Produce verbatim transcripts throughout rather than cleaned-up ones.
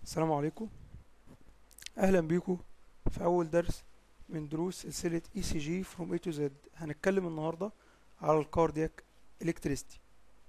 السلام عليكم. اهلا بيكم في اول درس من دروس سلسلة اي سي جي from A to Z. هنتكلم النهاردة على الكاردياك الكتريستي.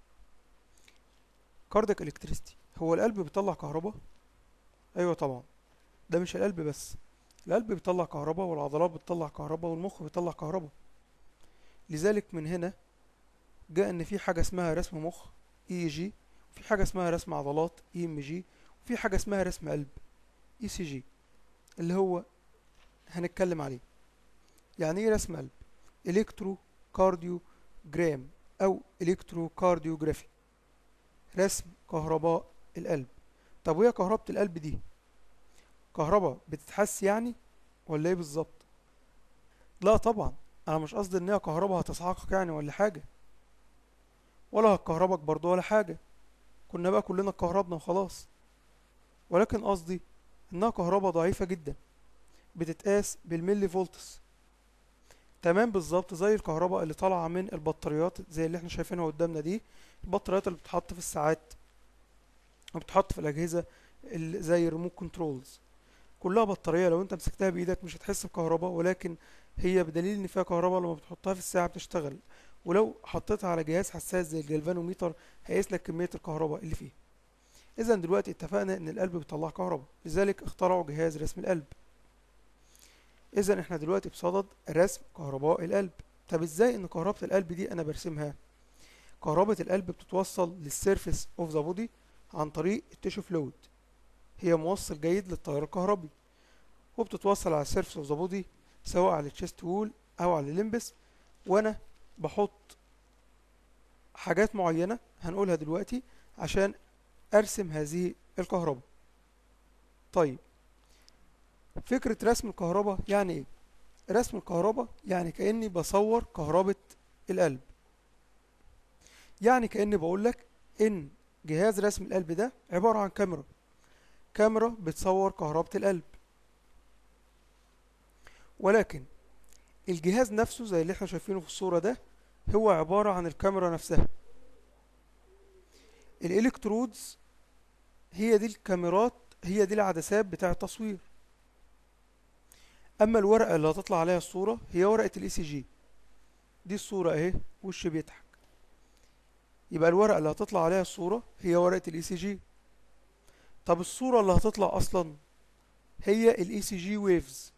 كاردياك الكتريستي هو القلب بيطلع كهرباء؟ ايوه طبعا. ده مش القلب بس، القلب بيطلع كهرباء والعضلات بتطلع كهرباء والمخ بيطلع كهرباء. لذلك من هنا جاء ان في حاجة اسمها رسم مخ اي اي جي، وفي حاجة اسمها رسم عضلات اي ام جي، وفي حاجة اسمها رسم قلب اي سي جي اللي هو هنتكلم عليه. يعني ايه رسم قلب؟ الكترو كارديوجرام او الكترو كارديوجرافي، رسم كهرباء القلب. طب وهي كهربة القلب دي كهرباء بتتحس يعني ولا ايه بالظبط؟ لا طبعا، انا مش قصدي ان هي كهرباء هتصحقك يعني ولا حاجة، ولا هتكهربك برضو ولا حاجة، كنا بقى كلنا اتكهربنا وخلاص. ولكن قصدي انها كهرباء ضعيفة جدا، بتتقاس بالملي فولتس، تمام بالظبط زي الكهرباء اللي طالعة من البطاريات زي اللي احنا شايفينها قدامنا دي. البطاريات اللي بتتحط في الساعات وبتتحط في الأجهزة ال- زي الريموت كنترولز، كلها بطارية. لو انت مسكتها بإيدك مش هتحس بكهرباء، ولكن هي بدليل ان فيها كهرباء لما بتحطها في الساعة بتشتغل. ولو حطيتها على جهاز حساس زي الجلفانوميتر هيقيس لك كمية الكهرباء اللي فيه. إذا دلوقتي اتفقنا ان القلب بيطلع كهرباء، لذلك اخترعوا جهاز رسم القلب. إذا احنا دلوقتي بصدد رسم كهرباء القلب. طب ازاي ان كهرباء القلب دي انا برسمها؟ كهرباء القلب بتتوصل للسيرفيس اوف ذا بودي عن طريق التيشو فلويد، هي موصل جيد للتيار الكهربي، وبتتوصل على السيرفيس اوف ذا بودي سواء على التشيست وول او على الليمبس. وانا بحط حاجات معينة هنقولها دلوقتي عشان ارسم هذه الكهرباء. طيب، فكرة رسم الكهرباء يعني ايه؟ رسم الكهرباء يعني كأني بصور كهرباء القلب. يعني كأني بقولك ان جهاز رسم القلب ده عبارة عن كاميرا، كاميرا بتصور كهرباء القلب. ولكن الجهاز نفسه زي اللي احنا شايفينه في الصورة ده هو عبارة عن الكاميرا نفسها. الالكترودز هي دي الكاميرات، هي دي العدسات بتاع التصوير. اما الورقة اللي هتطلع عليها الصورة هي ورقة الاي سي جي. دي الصورة اهي، وش بيضحك، يبقى الورقة اللي هتطلع عليها الصورة هي ورقة الاي سي جي. طب الصورة اللي هتطلع اصلا هي الاي سي جي ويفز.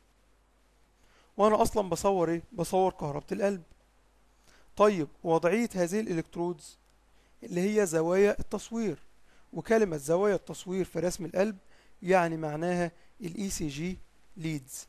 وانا اصلا بصور ايه؟ بصور كهربة القلب. طيب وضعية هذه الالكترودز اللي هي زوايا التصوير، وكلمة زوايا التصوير في رسم القلب يعني معناها الاي سي جي ليدز.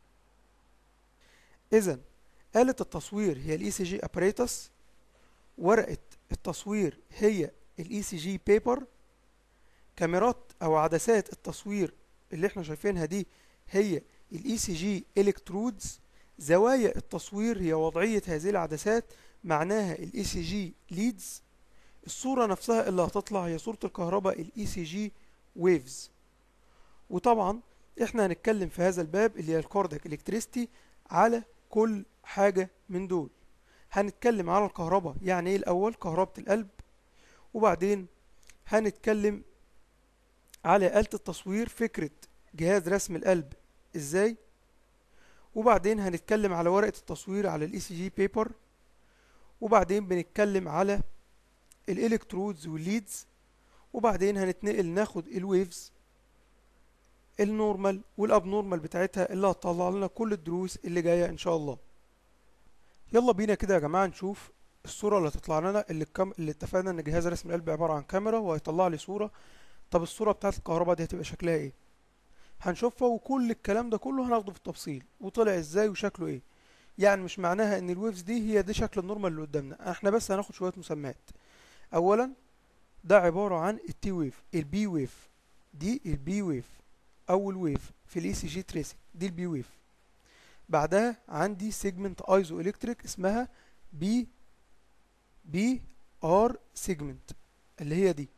اذا آلة التصوير هي الاي سي جي اباريتس، ورقة التصوير هي الاي سي جي بيبر، كاميرات او عدسات التصوير اللي احنا شايفينها دي هي الاي سي جي الكترودز، زوايا التصوير هي وضعية هذه العدسات معناها الاي سي جي ليدز. الصورة نفسها اللي هتطلع هي صورة الكهرباء الاي سي جي ويفز. وطبعا احنا هنتكلم في هذا الباب اللي هي الكاردياك الكتريستي على كل حاجة من دول. هنتكلم على الكهرباء يعني ايه الاول، كهرباء القلب، وبعدين هنتكلم على آلة التصوير، فكرة جهاز رسم القلب ازاي، وبعدين هنتكلم على ورقة التصوير على الاي سي جي بيبر، وبعدين بنتكلم على الالكترودز والليدز، وبعدين هنتنقل ناخد الويفز النورمال والابنورمال بتاعتها اللي هتطلع لنا كل الدروس اللي جايه ان شاء الله. يلا بينا كده يا جماعه نشوف الصوره اللي هتطلع لنا، اللي الكم... اللي اتفقنا ان جهاز رسم القلب عباره عن كاميرا وهيطلع لي صوره. طب الصوره بتاعت الكهرباء دي هتبقى شكلها ايه؟ هنشوفها، وكل الكلام ده كله هناخده في التفصيل وطلع ازاي وشكله ايه. يعني مش معناها ان الويفز دي هي دي شكل النورمال اللي قدامنا، احنا بس هناخد شويه مسميات. اولا ده عباره عن التي ويف، البي ويف، دي البي ويف، اول ويف في الاي سي جي تريسنج دي البي ويف. بعدها عندي سيجمنت ايزو الكتريك اسمها بي بي ار سيجمنت اللي هي دي.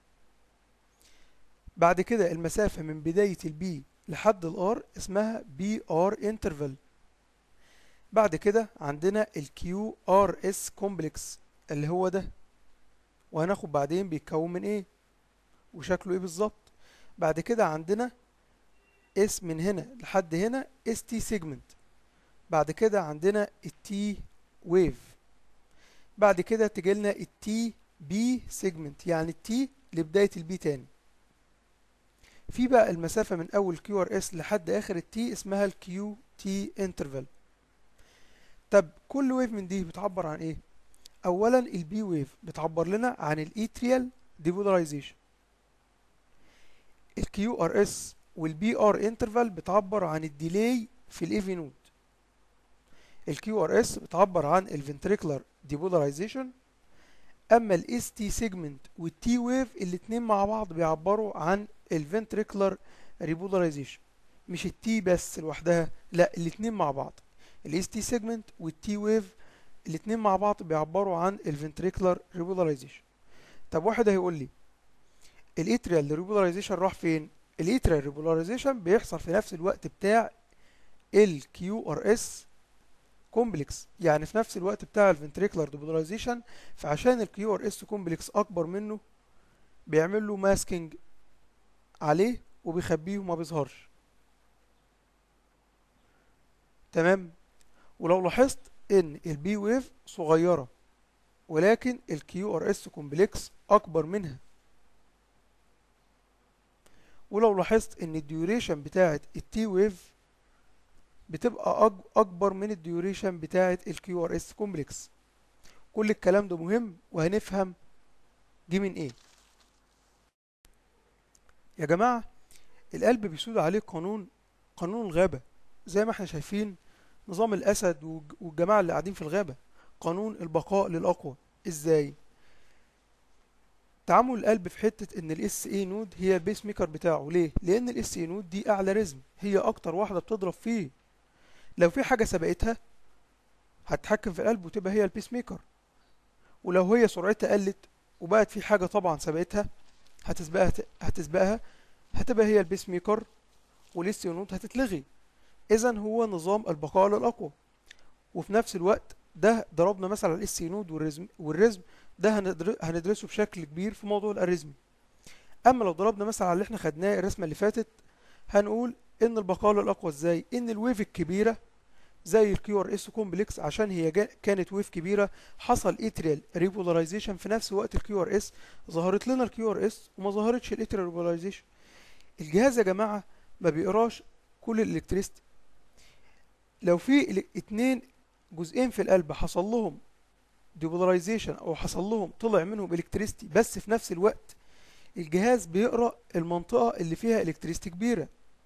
بعد كده المسافة من بداية البي لحد الار اسمها بي ار انترفال. بعد كده عندنا الكيو ار اس كومبلكس اللي هو ده، وهناخد بعدين بيتكون من ايه وشكله ايه بالظبط. بعد كده عندنا اس من هنا لحد هنا اس تي سيجمنت. بعد كده عندنا التي ويف. بعد كده تجيلنا التي بي سيجمنت، يعني التي لبداية البي تاني. في بقى المسافة من أول كيو ار اس لحد آخر التي اسمها الكيو تي انترفال. طب كل ويف من دي بتعبر عن إيه؟ أولا البي ويف بتعبر لنا عن الاتريال ديبولاريزيشن. الكيو ار اس والبي ار انترفال بتعبر عن الديلي في الاي في نود. الكيو ار اس بتعبر عن الفنتريكولار ديبولاريزيشن. اما الاس تي سيجمنت والتي ويف الاتنين مع بعض بيعبروا عن الفنتريكولار ريبولاريزيشن. مش التي بس لوحدها، لا الاتنين مع بعض. الاس تي سيجمنت والتي ويف الاتنين مع بعض بيعبروا عن الفنتريكولار ريبولاريزيشن. طب واحد هيقول لي الاتريال ريبولاريزيشن راح فين؟ الاتريال ريبولاريزيشن بيحصل في نفس الوقت بتاع الكيو ار اس كومبلكس، يعني في نفس الوقت بتاع الفنتريكولار ديبولاريزيشن. فعشان الكيو ار اس كومبلكس اكبر منه بيعمل له ماسكينج عليه وبيخبيه وما بيظهرش. تمام. ولو لاحظت ان البي ويف صغيره ولكن الكيو ار اس كومبلكس اكبر منها. ولو لاحظت ان الديوريشن بتاعه التي ويف بتبقى أج- اكبر من الديوريشن بتاعه الكيو ار اس كومبلكس. كل الكلام ده مهم وهنفهم جه من ايه. يا جماعه القلب بيسود عليه قانون قانون الغابه، زي ما احنا شايفين نظام الاسد والج- والجماعه اللي قاعدين في الغابه. قانون البقاء للاقوى. ازاي؟ تعامل القلب في حته ان الاس اي نود هي البيس ميكر بتاعه. ليه؟ لان الاس اي نود دي اعلى رزم، هي اكتر واحده بتضرب فيه. لو في حاجه سبقتها هتتحكم في القلب وتبقى هي البيس ميكر. ولو هي سرعتها قلت وبقت في حاجه طبعا سبقتها هتسبقها هتسبقها هتبقى هي البيس ميكر والاس اي نود هتتلغي. اذا هو نظام البقاء للاقوى. وفي نفس الوقت ده ضربنا مثلا على الاس نود والرزم والرزم ده هندر- هندرسه بشكل كبير في موضوع الاريزمي. اما لو ضربنا مثلا على اللي احنا خدناه الرسمه اللي فاتت هنقول ان البقاء للاقوى ازاي. ان الويف الكبيره زي الكيو ار اس كومبلكس عشان هي جا- كانت ويف كبيره حصل اتريال ريبولاريزيشن في نفس وقت الكيو ار اس. ظهرت لنا الكيو ار اس وما ظهرتش الاتريال ريبولاريزيشن. الجهاز يا جماعه ما بيقراش كل الالكتريستي. لو في ال- اتنين جزئين في القلب حصل لهم ديبولاريزيشن او حصل لهم طلع منهم الكتريستي بس في نفس الوقت الجهاز بيقرا المنطقه اللي فيها الكتريستي كبيره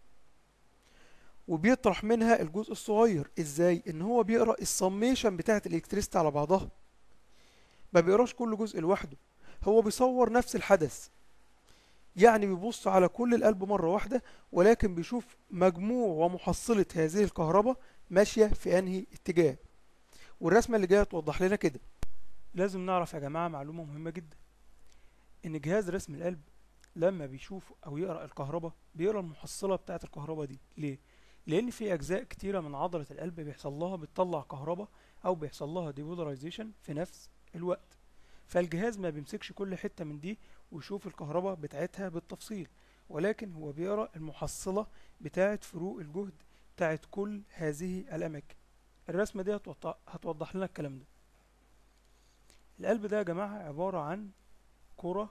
وبيطرح منها الجزء الصغير. ازاي؟ ان هو بيقرا السميشن بتاعه الالكتريستي على بعضها، ما بيقراش كل جزء لوحده. هو بيصور نفس الحدث، يعني بيبص على كل القلب مره واحده ولكن بيشوف مجموع ومحصله هذه الكهرباء ماشيه في انهي اتجاه. والرسمه اللي جايه توضح لنا كده. لازم نعرف يا جماعه معلومه مهمه جدا، ان جهاز رسم القلب لما بيشوف او يقرا الكهرباء بيقرا المحصله بتاعه الكهرباء دي. ليه؟ لان في اجزاء كتيره من عضله القلب بيحصل لها بتطلع كهرباء او بيحصل لها ديبولاريزيشن في نفس الوقت. فالجهاز ما بيمسكش كل حته من دي ويشوف الكهرباء بتاعتها بالتفصيل، ولكن هو بيقرا المحصله بتاعه فروق الجهد بتاعه كل هذه الاماكن. الرسمه دي هتوضح هتوضح لنا الكلام ده. القلب ده يا جماعه عباره عن كره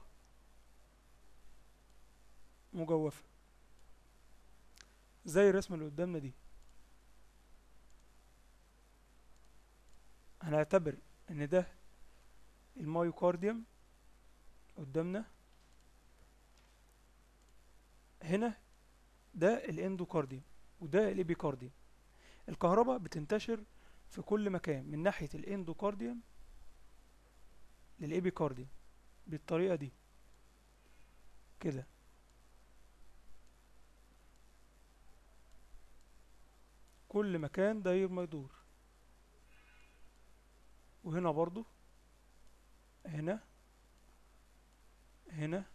مجوفه زي الرسمة اللي قدامنا دي. هنعتبر ان ده المايوكارديوم قدامنا، هنا ده الاندوكارديوم وده الابيكارديوم. الكهرباء بتنتشر في كل مكان من ناحية الاندوكارديوم للابيكارديوم بالطريقة دي كده. كل مكان داير ما يدور. وهنا برضو هنا هنا.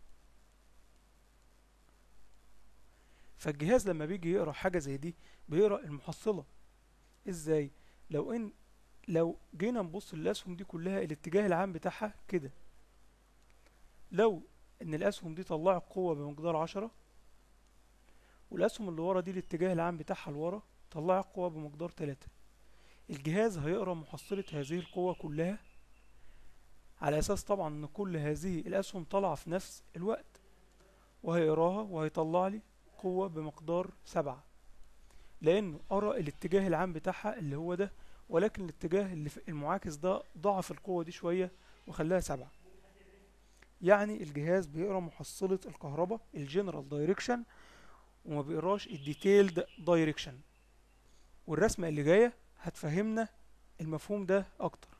فالجهاز لما بيجي يقرا حاجة زي دي بيقرا المحصلة. ازاي؟ لو ان لو جينا نبص للاسهم دي كلها الاتجاه العام بتاعها كده، لو ان الاسهم دي طلعت قوة بمقدار عشرة، والاسهم اللي ورا دي الاتجاه العام بتاعها لورا طلعت قوة بمقدار تلاتة. الجهاز هيقرا محصلة هذه القوة كلها، على اساس طبعا ان كل هذه الاسهم طالعة في نفس الوقت، وهيقراها وهيطلع لي قوة بمقدار سبعة، لانه قرا الاتجاه العام بتاعها اللي هو ده، ولكن الاتجاه اللي في المعاكس ده ضعف القوة دي شوية وخلاها سبعة. يعني الجهاز بيقرا محصلة الكهرباء الجنرال دايركشن، وما بيقراش الديتيلد دايركشن. والرسمة اللي جاية هتفهمنا المفهوم ده اكتر.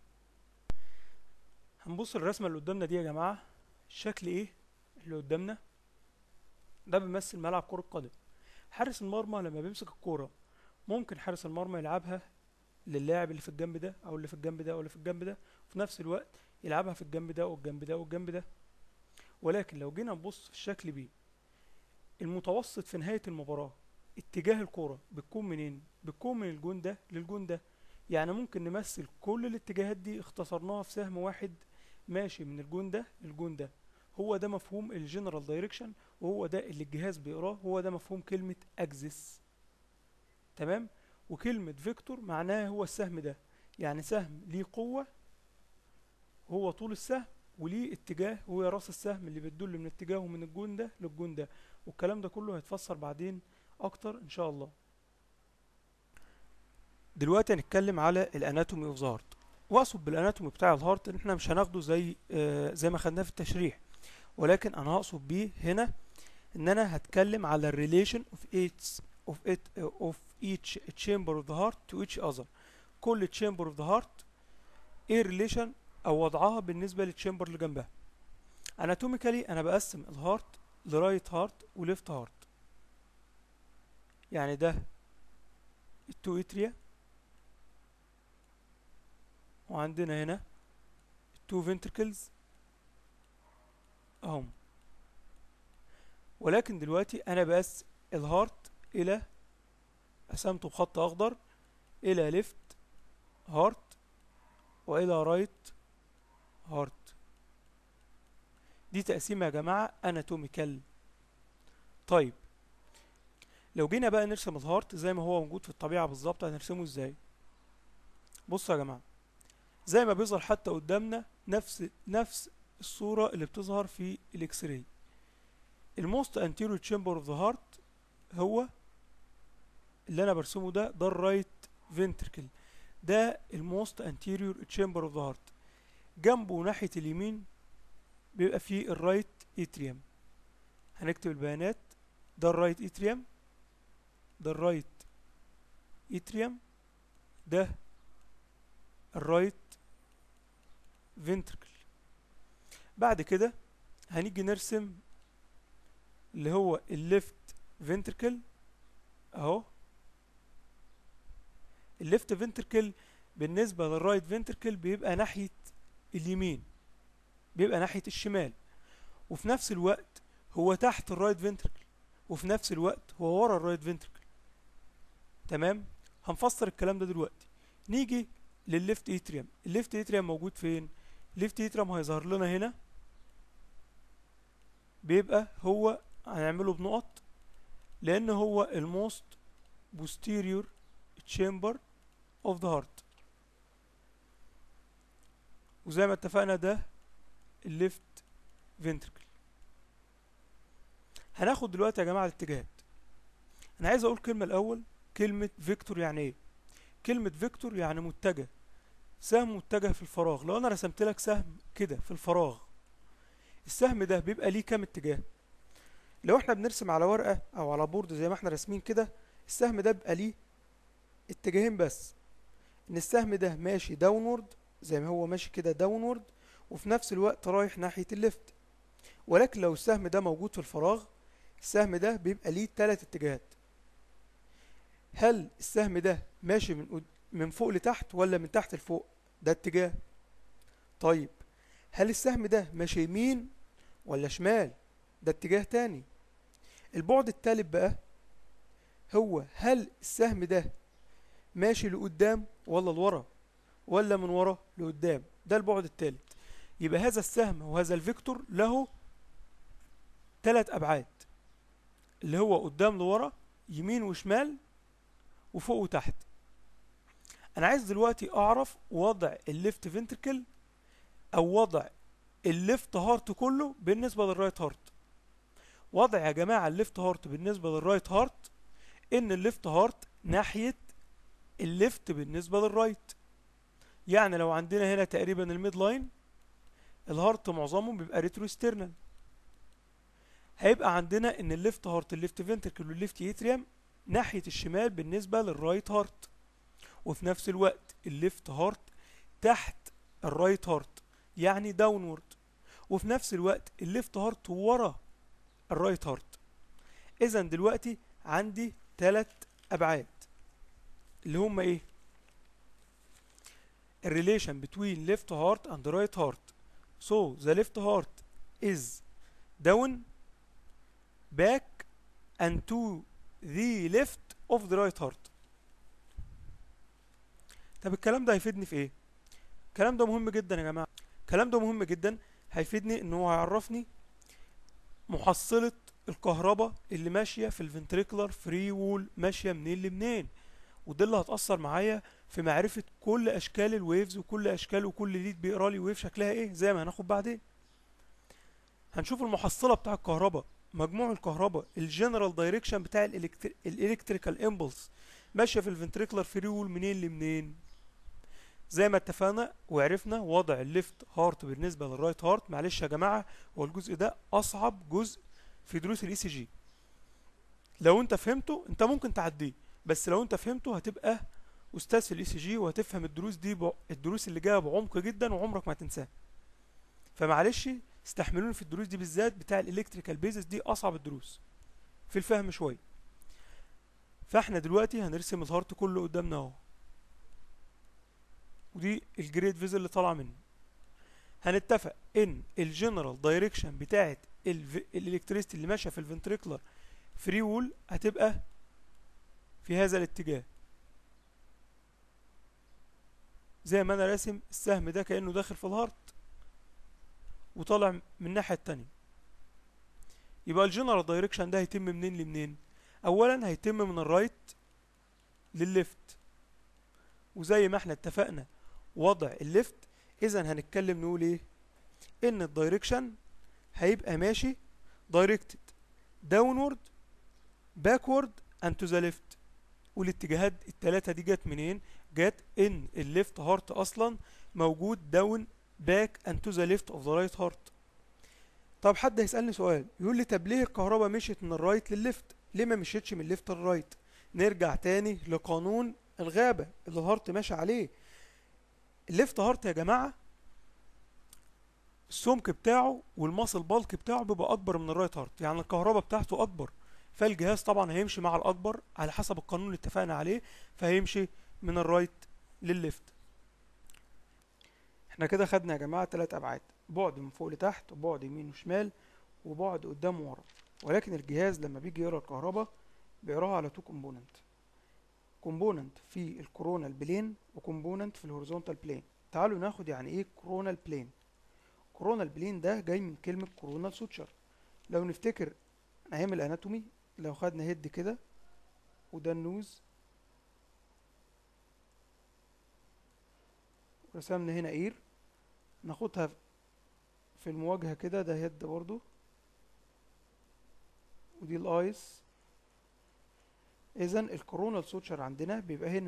هنبص الرسمة اللي قدامنا دي يا جماعة، الشكل ايه اللي قدامنا ده بيمثل ملعب كرة قدم. حارس المرمى لما بيمسك الكورة، ممكن حارس المرمى يلعبها للاعب اللي في الجنب ده او اللي في الجنب ده او اللي في الجنب ده، وفي نفس الوقت يلعبها في الجنب ده والجنب ده والجنب ده. ولكن لو جينا نبص في الشكل بيه، المتوسط في نهاية المباراة اتجاه الكورة بتكون منين؟ بتكون من الجون ده للجون ده. يعني ممكن نمثل كل الاتجاهات دي اختصرناها في سهم واحد ماشي من الجون ده للجون ده. هو ده مفهوم الجنرال دايركشن، وهو ده اللي الجهاز بيقراه، هو ده مفهوم كلمة اكسس. تمام. وكلمة فيكتور معناها هو السهم ده، يعني سهم ليه قوة هو طول السهم، وليه اتجاه هو راس السهم اللي بتدل من اتجاهه من الجون ده للجون ده. والكلام ده كله هيتفسر بعدين اكتر ان شاء الله. دلوقتي هنتكلم على الاناتومي اوف ذا هارت. واقصد بالاناتومي بتاع الهارت ان احنا مش هناخده زي آه زي ما خدناه في التشريح، ولكن انا هقصد بيه هنا ان انا هتكلم على الريليشن اوف each of it of each chamber of the heart to each other. كل chamber of the heart ايه الريليشن او وضعها بالنسبه للتشامبر اللي جنبها. اناتوميكالي انا بقسم الهارت لرايت هارت وليفت هارت. يعني ده التو اتريا، وعندنا هنا التو فنتركلز اهم. ولكن دلوقتي انا بقسم الهارت الى، قسمته بخط اخضر، الى ليفت هارت والى رايت هارت. دي تقسيمة يا جماعة اناتوميكال. طيب لو جينا بقى نرسم الهارت زي ما هو موجود في الطبيعة بالظبط، هنرسمه ازاي؟ بصوا يا جماعة، زي ما بيظهر حتى قدامنا نفس نفس الصورة اللي بتظهر في الاكس راي. الموست انتيريور تشامبر اوف ذا هارت هو اللي انا برسمه ده، ده الرايت فنتركل، ده الموست انتيريور تشامبر اوف ذا هارت. جنبه ناحية اليمين بيبقى فيه الرايت اتريوم. هنكتب البيانات، ده الرايت اتريوم، ده الرايت اتريوم، ده الرايت فنتركل. بعد كده هنيجي نرسم اللي هو الليفت فنتركل اهو. الليفت فنتركل بالنسبة للرايت فنتركل بيبقى ناحية اليمين، بيبقى ناحية الشمال، وفي نفس الوقت هو تحت الرايت فنتركل، وفي نفس الوقت هو ورا الرايت فنتركل. تمام. هنفسر الكلام ده دلوقتي. نيجي للليفت اتريوم. الليفت اتريوم موجود فين؟ الليفت اتريوم هيظهر لنا هنا، بيبقى هو هنعمله بنقط لان هو الموست posterior chamber of the heart. وزي ما اتفقنا ده الليفت فنتركل. هناخد دلوقتي يا جماعة الاتجاهات. انا عايز اقول كلمة الاول، كلمة فيكتور يعني ايه؟ كلمة فيكتور يعني متجه، سهم متجه في الفراغ. لو انا رسمت لك سهم كده في الفراغ، السهم ده بيبقى ليه كام اتجاه؟ لو احنا بنرسم على ورقة او على بورد زي ما احنا راسمين كده، السهم ده بيبقى ليه اتجاهين بس، ان السهم ده ماشي داونورد زي ما هو ماشي كده داونورد، وفي نفس الوقت رايح ناحية الليفت. ولكن لو السهم ده موجود في الفراغ، السهم ده بيبقى ليه تلات اتجاهات. هل السهم ده ماشي من من فوق لتحت ولا من تحت لفوق؟ ده اتجاه. طيب هل السهم ده ماشي يمين ولا شمال؟ ده اتجاه تاني. البعد التالت بقى هو هل السهم ده ماشي لقدام ولا لورا ولا من ورا لقدام؟ ده البعد التالت. يبقى هذا السهم وهذا الفيكتور له تلات ابعاد، اللي هو قدام لورا، يمين وشمال، وفوق وتحت. انا عايز دلوقتي اعرف وضع الليفت فنتركل او وضع الليفت هارت كله بالنسبه للرايت هارت. وضع يا جماعه الليفت هارت بالنسبه للرايت هارت ان الليفت هارت ناحيه الليفت بالنسبه للرايت. يعني لو عندنا هنا تقريبا الميد لاين، الهارت معظمه بيبقى ريتروسترنال، هيبقى عندنا ان الليفت هارت الليفت فنتركل والليفت اتريوم ناحيه الشمال بالنسبه للرايت هارت، وفي نفس الوقت الليفت هارت تحت الرايت هارت يعني داونورد، وفي نفس الوقت الليفت هارت ورا الرايت هارت. اذا دلوقتي عندي ثلاث ابعاد اللي هم ايه؟ الريليشن between left heart and right heart. So the left heart is down, back and to the left of the right heart. طب الكلام ده هيفيدني في ايه؟ الكلام ده مهم جدا يا جماعة. الكلام ده مهم جدا، هيفيدني ان هو هيعرفني محصلة الكهرباء اللي ماشية في الفنتريكولار فري وول ماشية منين لمنين، وده اللي هتأثر معايا في معرفة كل اشكال الويفز وكل اشكال وكل ليد بيقرا لي ويف شكلها ايه، زي ما هناخد بعدين. هنشوف المحصلة بتاع الكهرباء، مجموع الكهرباء، الجنرال دايركشن بتاع الالكتريكال امبلس ماشية في الفنتريكولار فري وول منين لمنين. زي ما اتفقنا وعرفنا وضع الليفت هارت بالنسبة للرايت هارت. معلش يا جماعة، هو الجزء ده أصعب جزء في دروس الاي سي جي. لو أنت فهمته أنت ممكن تعديه، بس لو أنت فهمته هتبقى أستاذ في الاي سي جي، وهتفهم الدروس دي ب... الدروس اللي جاية بعمق جدا وعمرك ما تنساها. فمعلش استحملوني في الدروس دي بالذات بتاع الالكتريكال بيزس، دي أصعب الدروس في الفهم شوية. فاحنا دلوقتي هنرسم الهارت كله قدامنا اهو، ودي الجريد فيزل اللي طالعه منه. هنتفق ان الجنرال دايركشن بتاعه الالكتريستي اللي ماشيه في الفنتريكولار فري وول هتبقى في هذا الاتجاه، زي ما انا راسم السهم ده كانه داخل في الهارت وطالع من الناحيه التانيه. يبقى الجنرال دايركشن ده هيتم منين لمنين؟ اولا هيتم من الرايت للليفت، وزي ما احنا اتفقنا وضع الليفت، اذا هنتكلم نقول ايه؟ ان الدايركشن هيبقى ماشي دايركتد داونورد باكورد اند تو ذا ليفت. والاتجاهات التلاتة دي جت منين؟ جت ان الليفت هارت اصلا موجود داون باك اند تو ذا ليفت اوف ذا رايت هارت. طب حد هيسألني سؤال يقول لي طب ليه الكهرباء مشيت من الرايت للليفت؟ ليه ما مشيتش من الليفت للرايت؟ نرجع تاني لقانون الغابة اللي الهارت ماشي عليه. الليفت هارت يا جماعة السمك بتاعه والماسل بالك بتاعه بيبقى اكبر من الرايت هارت، يعني الكهرباء بتاعته اكبر، فالجهاز طبعا هيمشي مع الاكبر على حسب القانون اللي اتفقنا عليه، فهيمشي من الرايت للليفت. احنا كده خدنا يا جماعه ثلاث ابعاد، بعد من فوق لتحت وبعد يمين وشمال وبعد قدام وورا. ولكن الجهاز لما بيجي يقرا الكهرباء بيقراها على تو كومبوننت، كومبوننت في الكورونال بلين وكومبوننت في الهوريزونتال بلين. تعالوا ناخد يعني ايه كورونال بلين. كورونال بلين ده جاي من كلمة كورونال سوتشر. لو نفتكر ايام الاناتومي، لو خدنا هيد كده وده النوز ورسمنا هنا اير، ناخدها في المواجهة كده، ده هيد برضو، ودي الايس. اذا الكورونال سوتشر عندنا بيبقى هنا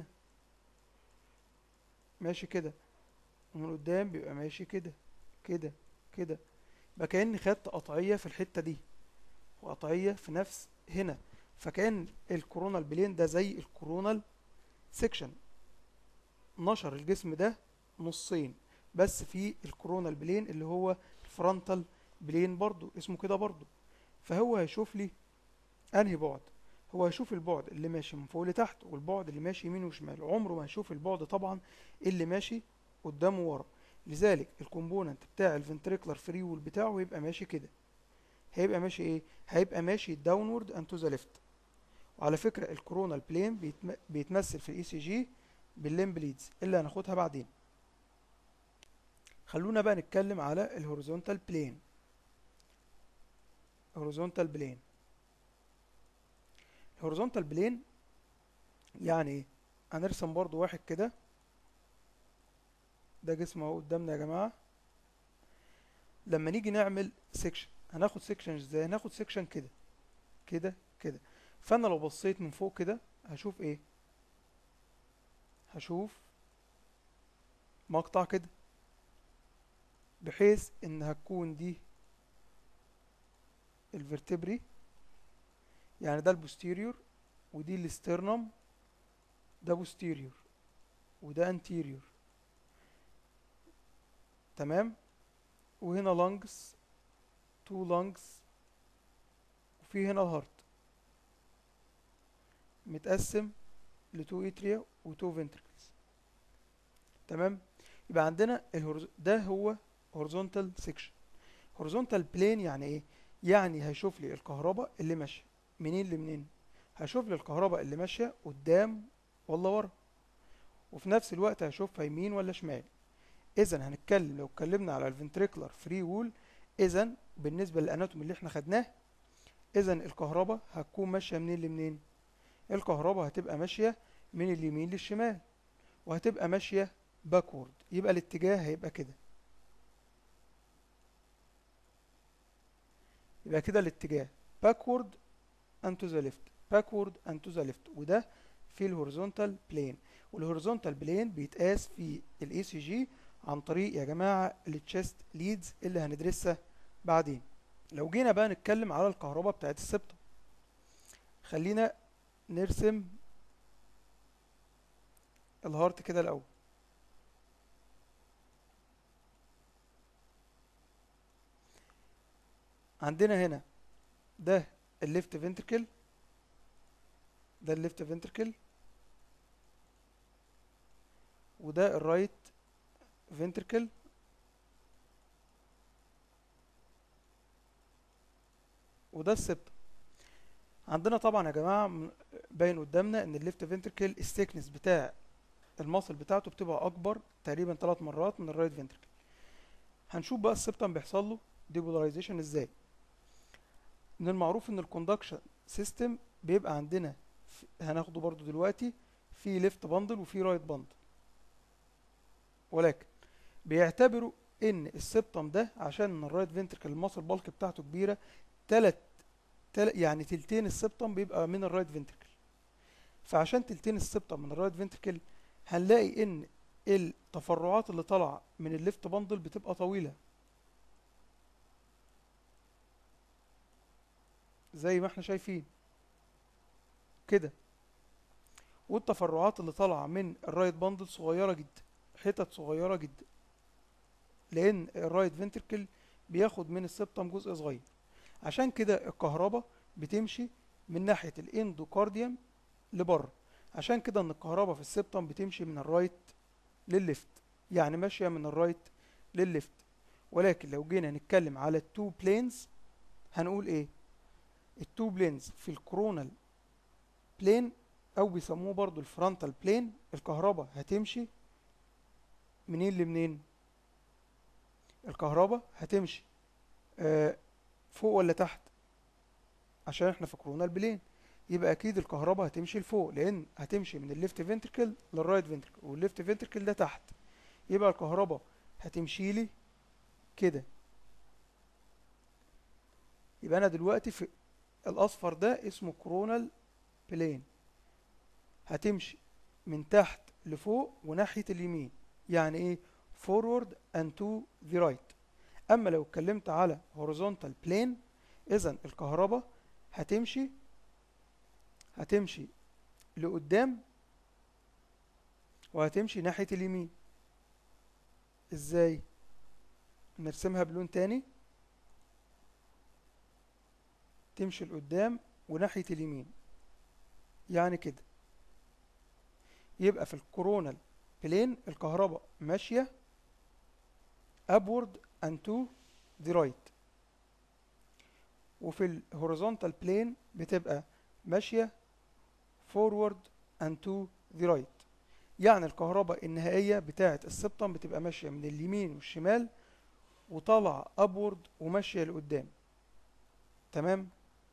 ماشي كده، ومن قدام بيبقى ماشي كده كده كده، يبقى كأني خدت قطعية في الحتة دي وقطعية في نفس هنا، فكأن الكورونال بلين ده زي الكورونال سيكشن، نشر الجسم ده نصين، بس في الكورونال بلين اللي هو الفرونتال بلين برضو اسمه كده برضو. فهو هيشوف لي انهي بعد، هو هيشوف البعد اللي ماشي من فوق لتحت والبعد اللي ماشي يمين وشمال، عمره ما هيشوف البعد طبعا اللي ماشي قدام وورا. لذلك الكومبوننت بتاع الفنتريكولار فري وول بتاعه هيبقى ماشي كده، هيبقى ماشي ايه؟ هيبقى ماشي داونورد اند تو ذا ليفت. وعلى فكره الكورونال بلين بيتم... بيتمثل في الاي سي جي بالليمب ليدز اللي هناخدها بعدين. خلونا بقى نتكلم على الهوريزونتال بلين. horizontal plane. horizontal plane يعني ايه؟ هنرسم برضو واحد كده، ده جسم اهو قدامنا يا جماعة. لما نيجي نعمل سيكشن هناخد سيكشن ازاي؟ هناخد سيكشن كده كده كده. فانا لو بصيت من فوق كده هشوف ايه؟ هشوف مقطع كده، بحيث ان هتكون دي الفرتبري، يعني ده البوستيريور ودي الاسترنم، ده بوستيريور وده انتيريور، تمام. وهنا لانجز، تو لانجز، وفي هنا الهارت متقسم لتو اتريا وتو فنتركلز، تمام. يبقى عندنا الهورز... ده هو هورزونتال سيكشن. هورزونتال بلين يعني ايه؟ يعني هيشوف لي الكهرباء اللي ماشيه منين لمنين. هيشوف لي الكهرباء اللي ماشيه قدام ولا ورا، وفي نفس الوقت هيشوفها يمين ولا شمال. اذا هنتكلم، لو اتكلمنا على الفنتريكولار فري وول، اذا بالنسبه للاناتومي اللي احنا خدناه، اذا الكهرباء هتكون ماشيه منين لمنين؟ الكهرباء هتبقى ماشيه من اليمين للشمال، وهتبقى ماشيه باكورد. يبقى الاتجاه هيبقى كده، يبقى كده الاتجاه backward and to the left، backward and to the left. وده في الهوريزونتال بلين. والهوريزونتال بلين بيتقاس في الاي سي جي عن طريق يا جماعه التشيست ليدز اللي هندرسها بعدين. لو جينا بقى نتكلم على الكهرباء بتاعت السبتم، خلينا نرسم الهارت كده الاول. عندنا هنا ده الليفت فنتركل، ده الليفت فنتركل، وده الرايت فنتركل، وده السبتم. عندنا طبعا يا جماعه باين قدامنا ان الليفت فنتركل السيكنس بتاع المصل بتاعته بتبقى اكبر تقريبا ثلاث مرات من الرايت فنتركل. هنشوف بقى السبتم بيحصل له ديبولاريزيشن ازاي. من المعروف ان الكوندكشن سيستم بيبقى عندنا، هناخده برضو دلوقتي، في ليفت باندل وفي رايت باندل، ولكن بيعتبروا ان السبتم ده عشان الرايت فنتركل المصل بالك بتاعته كبيره، تلت تل يعني تلتين السبتم بيبقى من الرايت فنتركل. فعشان تلتين السبتم من الرايت فنتركل هنلاقي ان التفرعات اللي طالعه من الليفت باندل بتبقى طويله زي ما احنا شايفين كده، والتفرعات اللي طالعه من الرايت باندل صغيره جدا، حتت صغيره جدا، لان الرايت فنتركل بياخد من السبتم جزء صغير. عشان كده الكهرباء بتمشي من ناحيه الاندوكارديوم لبره. عشان كده ان الكهرباء في السبتم بتمشي من الرايت للليفت، يعني ماشيه من الرايت للليفت. ولكن لو جينا نتكلم على التو بلينز هنقول ايه؟ التو بلينز في الكورونال بلين، او بيسموه برضو الفرونتال بلين، الكهرباء هتمشي منين لمنين؟ الكهرباء هتمشي آه فوق ولا تحت؟ عشان احنا في كورونال بلين، يبقى اكيد الكهرباء هتمشي لفوق، لان هتمشي من الليفت فنتركل للرايت فنتركل، والليفت فنتركل ده تحت. يبقى الكهرباء هتمشي لي كده. يبقى انا دلوقتي في الاصفر ده اسمه كورونال بلين، هتمشي من تحت لفوق وناحية اليمين، يعني ايه؟ forward and to the right. اما لو اتكلمت على horizontal plane، اذا الكهرباء هتمشي هتمشي لقدام وهتمشي ناحية اليمين. ازاي؟ نرسمها بلون تاني، تمشي لقدام وناحية اليمين، يعني كده. يبقى في الكورونال بلين الكهرباء ماشية upward and to the right، وفي الهوريزونتال بلين بتبقى ماشية forward and to the right. يعني الكهرباء النهائية بتاعة السبتم بتبقى ماشية من اليمين والشمال، وطالعة upward وماشية لقدام. تمام.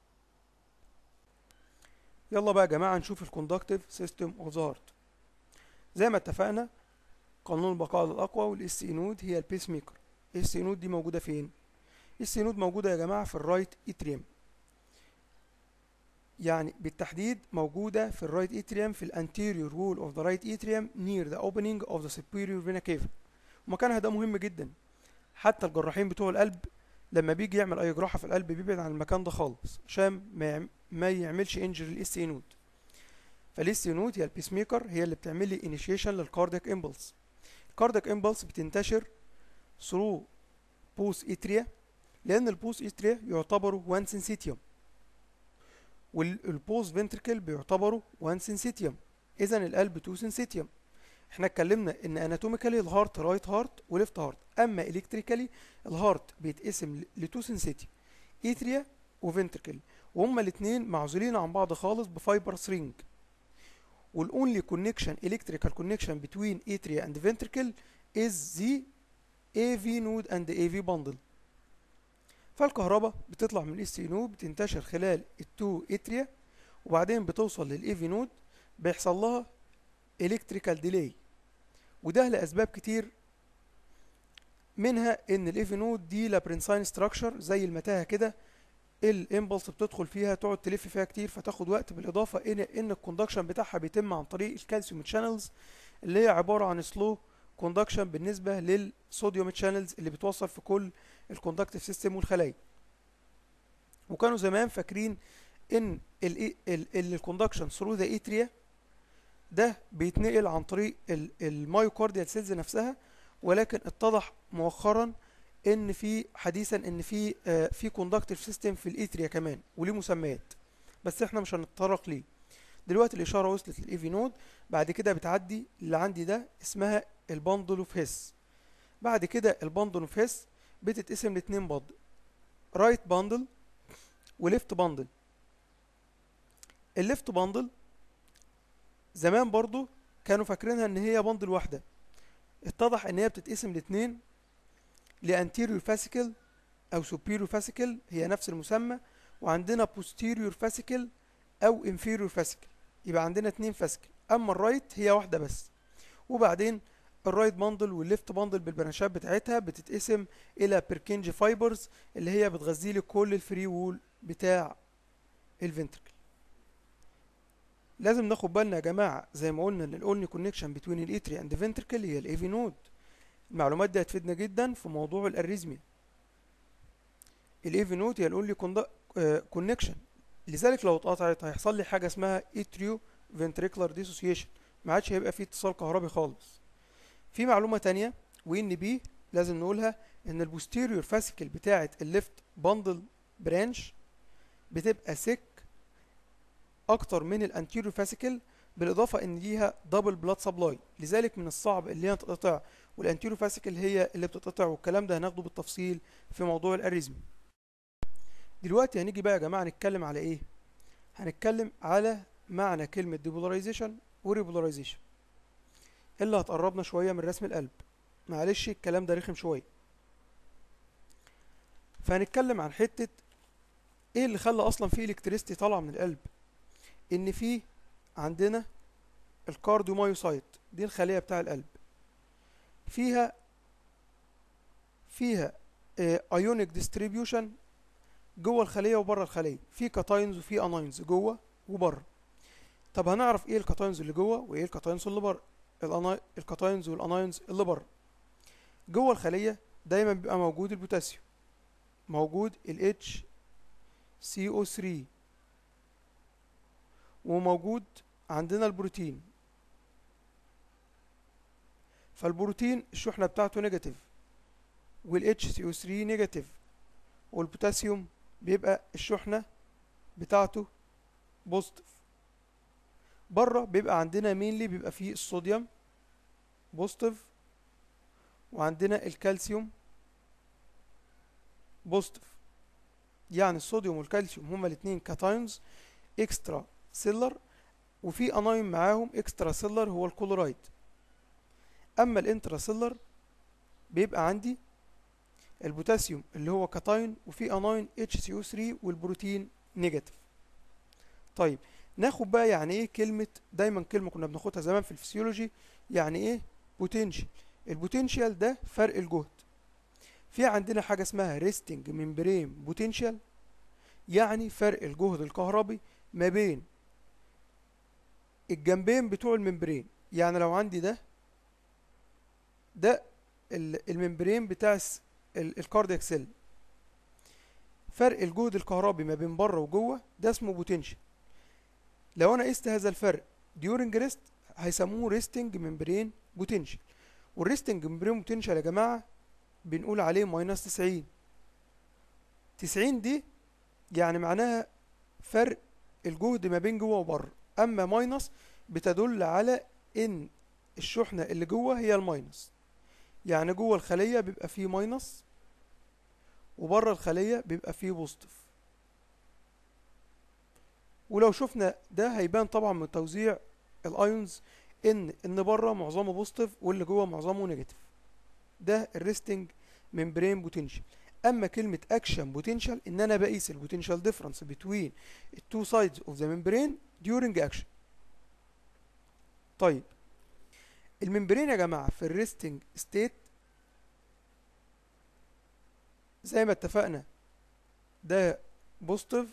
يلا بقى يا جماعة نشوف الكوندكتيف سيستم اوف ذا هارت. زي ما اتفقنا قانون البقاء للأقوى، والاس اي نود هي البيس ميكر. الاس اي نود دي موجودة فين؟ الاس اي نود موجودة يا جماعة في الرايت اتريم، يعني بالتحديد موجودة في الرايت اتريم في الانتيريور وول اوف ذا رايت اتريم نير ذا اوبننج اوف ذا سوبيريور فينا كيفا. ومكانها ده مهم جدا، حتى الجراحين بتوع القلب لما بيجي يعمل اي جراحة في القلب بيبعد عن المكان ده خالص عشان ما يعم- ما يعملش انجري للاس اي نود. فالاس اي نود هي البيس ميكر، هي اللي بتعمل لي انيشيشن للكاردياك امبلس. الكاردياك امبلس بتنتشر ثرو بوس اتريا، لان البوس اتريا يعتبروا وان سنسيتيوم، والبوس فنتركل بيعتبروا وان سنسيتيوم، اذا القلب تو سنسيتيوم. احنا اتكلمنا ان اناتوميكالي الهارت رايت هارت وليفت هارت، اما الكتريكالي الهارت بيتقسم لتو سنسيتيوم، اتريا وفنتركل، وهما الاثنين معزولين عن بعض خالص بفايبرس رينج. والاونلي كونكشن الكتريكال كونكشن بتوين اتريا اند فنتركل از ذا اي في نود اند اي في باندل. فالكهرباء بتطلع من الاس سي نود بتنتشر خلال التو اتريا، وبعدين بتوصل للاي في نود، بيحصل لها الكتريكال ديلي، وده لاسباب كتير، منها ان الاي في نود دي لابرنساين ستراكشر زي المتاهه كده، الامبلس بتدخل فيها تقعد تلف فيها كتير فتاخد وقت، بالاضافه ان ان الكوندكشن بتاعها بيتم عن طريق الكالسيوم تشانلز اللي هي عباره عن سلو كوندكشن بالنسبه للصوديوم تشانلز اللي بتوصل في كل الكوندكتيف سيستم والخلايا. وكانوا زمان فاكرين ان الكوندكشن ثرو ذا اتريا ده بيتنقل عن طريق المايوكارديال سيلز نفسها، ولكن اتضح مؤخرا ان في حديثا ان في آه في كوندكتيف سيستم في الاتريا كمان وليه مسميات، بس احنا مش هنتطرق ليه دلوقتي. الاشاره وصلت للاي في نود، بعد كده بتعدي اللي عندي ده اسمها الباندل اوف هيس. بعد كده الباندل اوف هيس بتتقسم لاتنين باندل، رايت باندل وليفت باندل. الليفت باندل زمان برضو كانوا فاكرينها ان هي باندل واحده، اتضح ان هي بتتقسم لاتنين، لانتيريور فاسيكل او سوبيريور فاسيكل هي نفس المسمى، وعندنا بوستيريور فاسيكل او انفيريور فاسيكل، يبقى عندنا اتنين فاسيكل. اما الرايت هي واحده بس. وبعدين الرايت باندل والليفت باندل بالبرانشات بتاعتها بتتقسم الى بيركنجي فايبرز اللي هي بتغذي لي كل الفري وول بتاع الفنتركل. لازم ناخد بالنا يا جماعه زي ما قلنا ان الاونلي كونكشن بين الاتري اند فنتركل هي الاي في نود. المعلومات دي هتفيدنا جدا في موضوع الاريزميا. الاي في نود هي الاونلي كونكشن، لذلك لو اتقطعت هيحصل لي حاجه اسمها اتريو فنتريكولار ديسوسيشن، ما عادش هيبقى فيه اتصال كهربي خالص. في معلومه تانية وان بي لازم نقولها، ان البوستيريور فاسيكل بتاعه الليفت باندل برانش بتبقى سك اكتر من الانتيريور فاسيكل، بالاضافه ان ليها دبل بلاد سبلاي، لذلك من الصعب اللي هي تتقطع، والانتيريور فاسيكل هي اللي بتتقطع، والكلام ده هناخده بالتفصيل في موضوع الاريزمي. دلوقتي هنيجي بقى يا جماعه نتكلم على ايه؟ هنتكلم على معنى كلمه ديبولاريزيشن وريبولاريزيشن اللي هتقربنا شويه من رسم القلب. معلش الكلام ده رخم شويه. فهنتكلم عن حته ايه اللي خلى اصلا في الكتريستي طالعه من القلب. ان في عندنا الكارديومايوسايت، دي الخليه بتاع القلب، فيها فيها ايونيك ديستريبيوشن جوه الخليه وبره الخليه، في كاتاينز وفي اناينز جوه وبره. طب هنعرف ايه الكاتاينز اللي جوه وايه الكاتاينز اللي بره؟ الكاتاينز والاناينز اللي بره. جوه الخليه دايما بيبقى موجود البوتاسيوم، موجود ال اتش سي او ثري، وموجود عندنا البروتين. فالبروتين الشحنه بتاعته نيجاتيف، وال اتش سي او ثري نيجاتيف، والبوتاسيوم بيبقى الشحنه بتاعته بوزيتيف. بره بيبقى عندنا مينلي بيبقى فيه الصوديوم بوزيتيف، وعندنا الكالسيوم بوزيتيف. يعني الصوديوم والكالسيوم هما الاثنين كاتاينز اكسترا سيلر، وفي انايون معاهم اكسترا سيلر هو الكلورايد. اما الانترا سيلر بيبقى عندي البوتاسيوم اللي هو كاتاين، وفي اناين اتش سي او ثري، والبروتين نيجاتيف. طيب ناخد بقى يعني ايه كلمة، دايما كلمة كنا بناخدها زمان في الفسيولوجي، يعني ايه بوتنشال. البوتنشال ده فرق الجهد. في عندنا حاجة اسمها ريستنج ممبرين بوتنشال، يعني فرق الجهد الكهربي ما بين الجنبين بتوع الممبرين. يعني لو عندي ده ده ال- الممبرين بتاع الس- ال- الكاردياك سيل، فرق الجهد الكهربي ما بين بره وجوه ده اسمه بوتنشال. لو انا قست هذا الفرق during rest هيسموه ريستنج ممبرين بوتنشال. والريستنج ممبرين بوتنشال يا جماعه بنقول عليه ماينس تسعين. تسعين دي يعني معناها فرق الجهد ما بين جوه وبره، اما ماينس بتدل على ان الشحنه اللي جوه هي الماينس. يعني جوه الخليه بيبقى فيه ماينس، وبره الخليه بيبقى فيه بوزيتيف. ولو شفنا ده هيبان طبعا من توزيع الايونز ان ان بره معظمه بوزيتيف واللي جوه معظمه نيجاتيف. ده الريستنج ممبرين بوتنشال. اما كلمه اكشن بوتنشال ان انا بقيس البوتنشال ديفرنس بين التو سايدز اوف ذا ممبرين during اكشن. طيب الممبرين يا جماعه في الريستنج ستيت زي ما اتفقنا ده بوزيتيف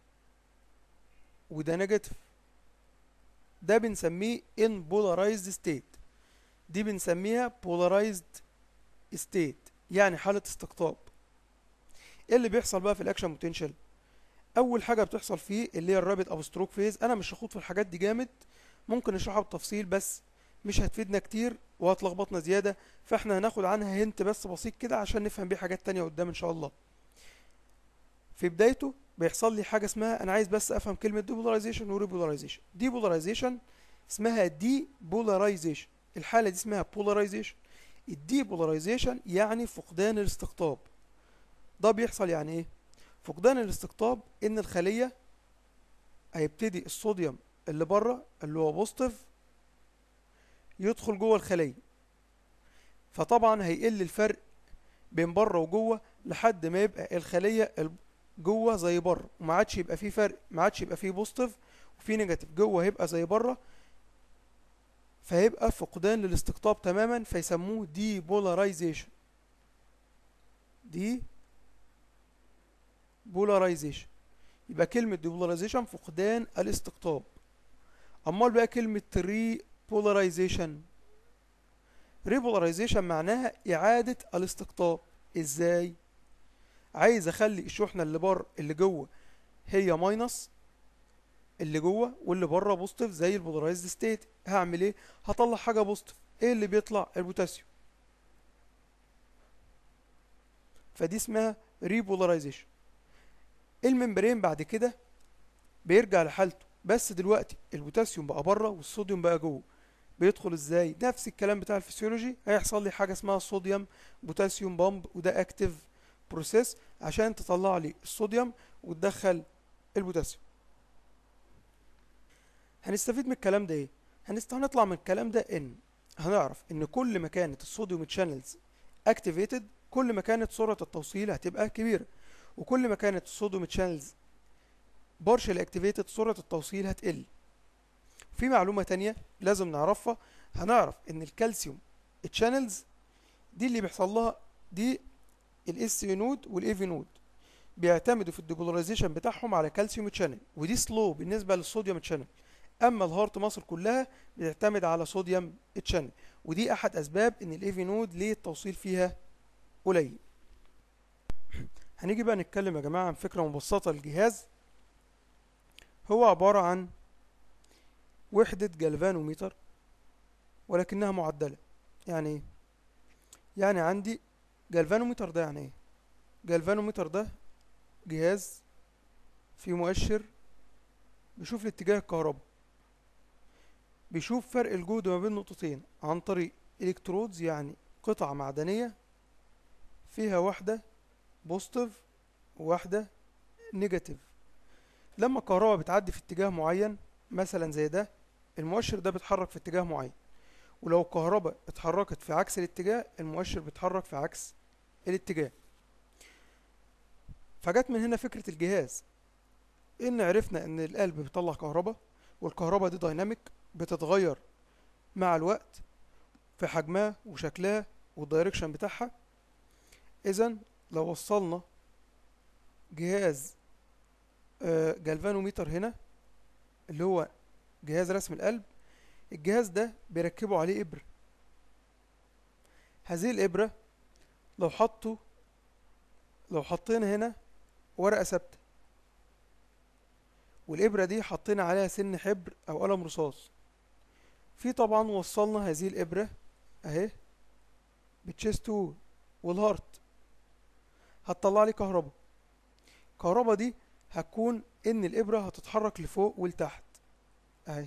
وده نيجاتيف. ده بنسميه ان بولارايزد ستيت، دي بنسميها بولارايزد ستيت، يعني حالة استقطاب. ايه اللي بيحصل بقى في الاكشن بوتنشال؟ اول حاجة بتحصل فيه اللي هي الرابط او ستروك فيز. انا مش هخوض في الحاجات دي جامد، ممكن نشرحها بالتفصيل بس مش هتفيدنا كتير وهتلخبطنا زيادة، فاحنا هناخد عنها هنت بس بسيط كده عشان نفهم بيه حاجات تانية قدام ان شاء الله. في بدايته بيحصل لي حاجة اسمها، انا عايز بس افهم كلمة ديبولاريزيشن وريبولاريزيشن. ديبولاريزيشن اسمها دي بولاريزيشن، الحالة دي اسمها بولاريزيشن. الديبولاريزيشن يعني فقدان الاستقطاب. ده بيحصل يعني ايه؟ فقدان الاستقطاب ان الخلية هيبتدي الصوديوم اللي بره اللي هو بوزيتيف يدخل جوه الخلية، فطبعا هيقل الفرق بين بره وجوه لحد ما يبقى الخلية ال- جوه زي بره، وما عادش يبقى فيه فرق، ما عادش يبقى فيه بوزيتيف وفيه نيجاتيف، جوه هيبقى زي بره، فهيبقى فقدان للاستقطاب تماما، فيسموه دي بولاريزيشن. دي بولاريزيشن. يبقى كلمة ديبولاريزيشن فقدان الاستقطاب. امال بقى كلمة ري بولاريزيشن، ريبولاريزيشن معناها اعادة الاستقطاب. ازاي؟ عايز اخلي الشحنة اللي بره اللي جوه هي ماينس اللي جوه واللي بره بوزيتيف زي البولارايزد ستيت. هعمل ايه؟ هطلع حاجة بوزيتيف. ايه اللي بيطلع؟ البوتاسيوم. فدي اسمها ريبولاريزيشن. الممبرين بعد كده بيرجع لحالته، بس دلوقتي البوتاسيوم بقى بره والصوديوم بقى جوه. بيدخل ازاي؟ نفس الكلام بتاع الفسيولوجي، هيحصل لي حاجه اسمها صوديوم بوتاسيوم بامب، وده اكتيف بروسيس عشان تطلع لي الصوديوم وتدخل البوتاسيوم. هنستفيد من الكلام ده ايه؟ هنست هنطلع من الكلام ده ان هنعرف ان كل ما كانت الصوديوم تشانلز اكتيفيتد كل ما كانت سرعه التوصيل هتبقى كبيره، وكل ما كانت الصوديوم تشانلز بارشل اكتيفيتد سرعه التوصيل هتقل. في معلومة تانية لازم نعرفها، هنعرف ان الكالسيوم الشانلز دي اللي بيحصل لها دي الاس نود والاي في نود بيعتمدوا في الديبولاريزيشن بتاعهم على كالسيوم تشانل، ودي سلو بالنسبة للصوديوم تشانل. اما الهارت ماسل كلها بتعتمد على صوديوم تشانل، ودي احد اسباب ان الاي في نود ليه التوصيل فيها قليل. هنيجي بقى نتكلم يا جماعة عن فكرة مبسطة للجهاز. هو عبارة عن وحدة جلفانوميتر ولكنها معدلة. يعني ايه؟ يعني عندي جلفانومتر. ده يعني ايه؟ جلفانومتر ده جهاز فيه مؤشر بيشوف الاتجاه الكهربي، بيشوف فرق الجهد ما بين نقطتين عن طريق الكترودز، يعني قطع معدنية فيها واحدة بوزيتيف وواحدة نيجاتيف. لما الكهرباء بتعدي في اتجاه معين مثلا زي ده، المؤشر ده بيتحرك في اتجاه معين، ولو الكهرباء اتحركت في عكس الاتجاه المؤشر بيتحرك في عكس الاتجاه. فجت من هنا فكرة الجهاز، ان عرفنا ان القلب بيطلع كهرباء، والكهرباء دي دايناميك بتتغير مع الوقت في حجمها وشكلها والدايركشن بتاعها. اذا لو وصلنا جهاز آه، جالفانوميتر هنا اللي هو جهاز رسم القلب، الجهاز ده بيركبوا عليه إبرة. هذه الإبرة لو حطوا لو حطينا هنا ورقة ثابتة، والإبرة دي حطينا عليها سن حبر أو قلم رصاص، في طبعا وصلنا هذه الإبرة أهي بالتشيست وول والهارت، هتطلع لي كهرباء. الكهرباء دي هتكون إن الإبرة هتتحرك لفوق ولتحت أهي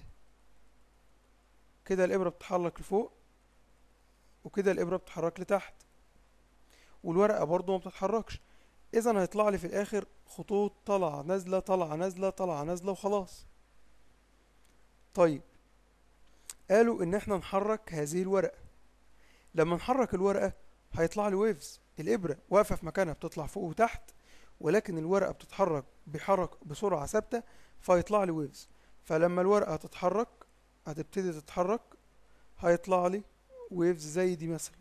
كده، الإبرة بتتحرك لفوق وكده الإبرة بتتحرك لتحت، والورقة برضو ما بتتحركش. إذا هيطلع لي في الآخر خطوط طالعة نازلة طالعة نازلة طالعة نازلة وخلاص. طيب قالوا إن احنا نحرك هذه الورقة، لما نحرك الورقة هيطلع لي ويفز. الإبرة واقفة في مكانها بتطلع فوق وتحت، ولكن الورقة بتتحرك بحرك بسرعة ثابتة فيطلع لي ويفز. فلما الورقة تتحرك هتبتدي تتحرك هيطلع لي ويفز زي دي مثلا.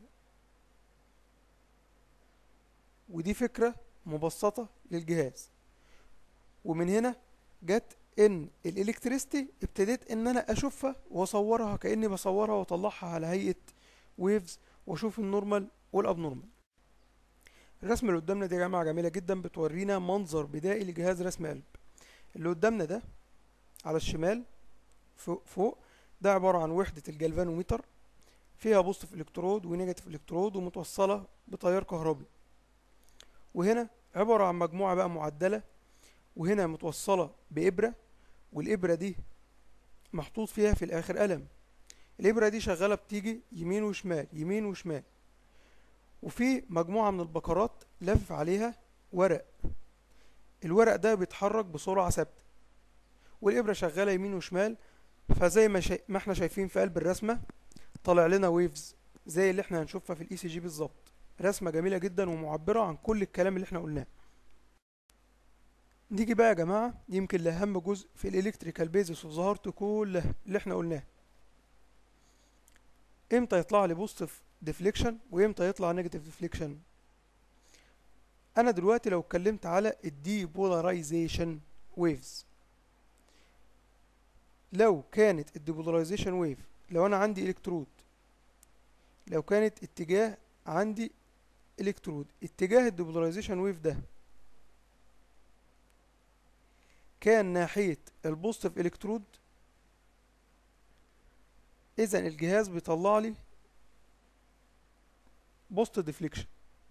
ودي فكرة مبسطة للجهاز. ومن هنا جت ان الالكتريستي ابتديت ان انا اشوفها واصورها كاني بصورها واطلعها على هيئة ويفز، واشوف النورمال والابنورمال. الرسمة اللي قدامنا دي يا جماعة جميلة جدا، بتورينا منظر بدائي لجهاز رسم قلب. اللي قدامنا ده على الشمال فوق, فوق ده عبارة عن وحدة الجلفانوميتر، فيها بوزيتيف الكترود ونيجاتيف الكترود ومتوصلة بتيار كهربي. وهنا عبارة عن مجموعة بقى معدلة، وهنا متوصلة بإبرة، والإبرة دي محطوط فيها في الآخر قلم. الإبرة دي شغالة بتيجي يمين وشمال يمين وشمال، وفي مجموعة من البكرات لف عليها ورق، الورق ده بيتحرك بسرعة ثابتة، والإبرة شغالة يمين وشمال. فزي ما, شا... ما احنا شايفين في قلب الرسمة طالع لنا ويفز زي اللي احنا هنشوفها في الاي سي جي بالظبط. رسمة جميلة جدا ومعبرة عن كل الكلام اللي احنا قلناه. نيجي بقى يا جماعة يمكن لأهم جزء في الإلكتريكال بيزس اوف ذا هارت كلها اللي احنا قلناه. امتى يطلع لي بوزيتيف ديفليكشن وامتى يطلع نيجاتيف ديفليكشن؟ انا دلوقتي لو اتكلمت على الدي بولاريزيشن ويفز، لو كانت الديبولاريزيشن ويف، لو انا عندي الكترود، لو كانت اتجاه عندي الكترود، اتجاه الديبولاريزيشن ويف ده كان ناحية البوزيتيف الكترود، اذا الجهاز بيطلع لي بوزيتيف ديفليكشن.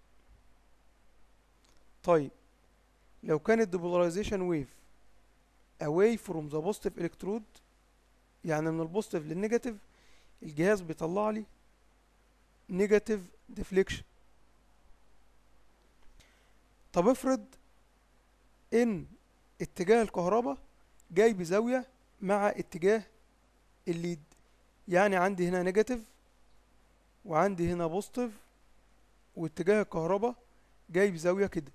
طيب لو كانت ديبولاريزيشن ويف away from the positive electrode، يعني من البوزيتيف للنيجاتيف، الجهاز بيطلع لي نيجاتيف ديفليكشن. طب افرض ان اتجاه الكهرباء جاي بزاوية مع اتجاه الليد، يعني عندي هنا نيجاتيف وعندي هنا بوزيتيف، واتجاه الكهرباء جاي بزاوية كده،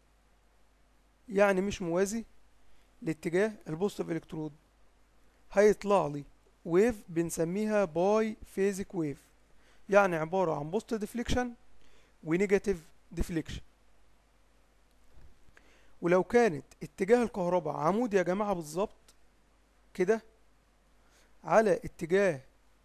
يعني مش موازي لاتجاه البوزيتيف الكترود، هيطلع لي ويف بنسميها باي فيزيك ويف، يعني عبارة عن بوزيتيف ديفليكشن ونيجاتيف ديفليكشن. ولو كانت اتجاه الكهرباء عمودي يا جماعة بالظبط كده على اتجاه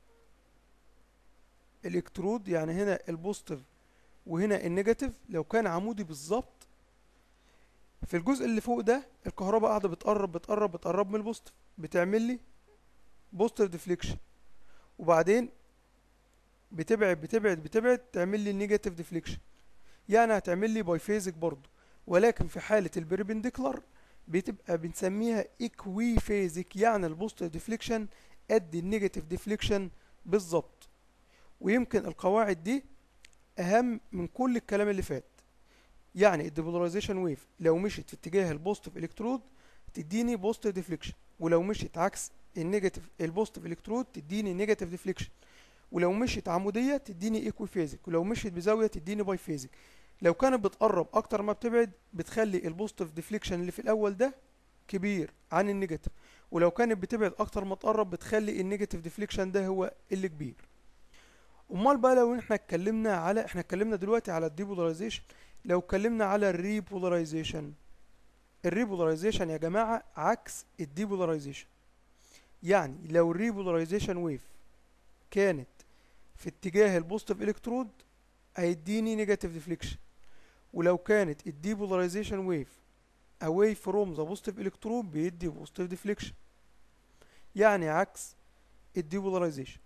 الالكترود، يعني هنا البوزيتيف وهنا النيجاتيف، لو كان عمودي بالظبط في الجزء اللي فوق ده الكهرباء قاعدة بتقرب بتقرب بتقرب من البوزيتيف، بتعمل لي بوزيتيف ديفليكشن، وبعدين بتبعد بتبعد بتبعد تعمل لي نيجاتيف ديفليكشن، يعني هتعمل لي باي فيزيك برضه. ولكن في حالة البربنديكولار بتبقى بنسميها ايكوي فيزيك، يعني البوزيتيف ديفليكشن قد النيجاتيف ديفليكشن بالظبط. ويمكن القواعد دي اهم من كل الكلام اللي فات. يعني الديبولاريزيشن ويف لو مشيت في اتجاه البوزيتيف الكترود تديني بوزيتيف ديفليكشن، ولو مشيت عكس النيجاتيف البوزيتيف الكترود تديني نيجاتيف ديفليكشن، ولو مشيت عمودية تديني ايكوي فيزيك، ولو مشيت بزاوية تديني باي فيزيك. لو كانت بتقرب اكتر ما بتبعد بتخلي البوزيتيف ديفليكشن اللي في الاول ده كبير عن النيجاتيف، ولو كانت بتبعد اكتر ما تقرب بتخلي النيجاتيف ديفليكشن ده هو اللي كبير. امال بقى لو احنا اتكلمنا على احنا اتكلمنا دلوقتي على الديبولاريزيشن، لو اتكلمنا على الريبولاريزيشن. الريبولاريزيشن يا جماعة عكس الديبولاريزيشن. يعني لو الريبولاريزيشن ويف كانت في اتجاه البوزيتيف الكترود هيديني نيجاتيف ديفليكشن، ولو كانت الديبولاريزيشن ويف away from the positive electrode بيدي positive deflection، يعني عكس الديبولاريزيشن.